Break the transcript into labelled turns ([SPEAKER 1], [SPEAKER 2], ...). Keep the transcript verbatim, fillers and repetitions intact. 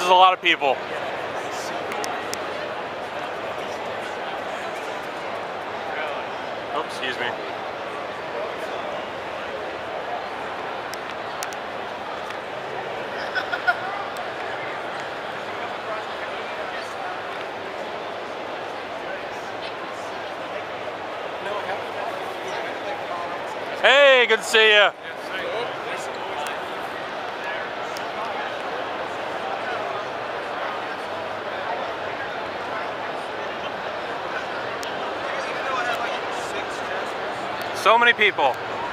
[SPEAKER 1] is a lot of people. Oops, excuse me. Hey, good to see you. So many people.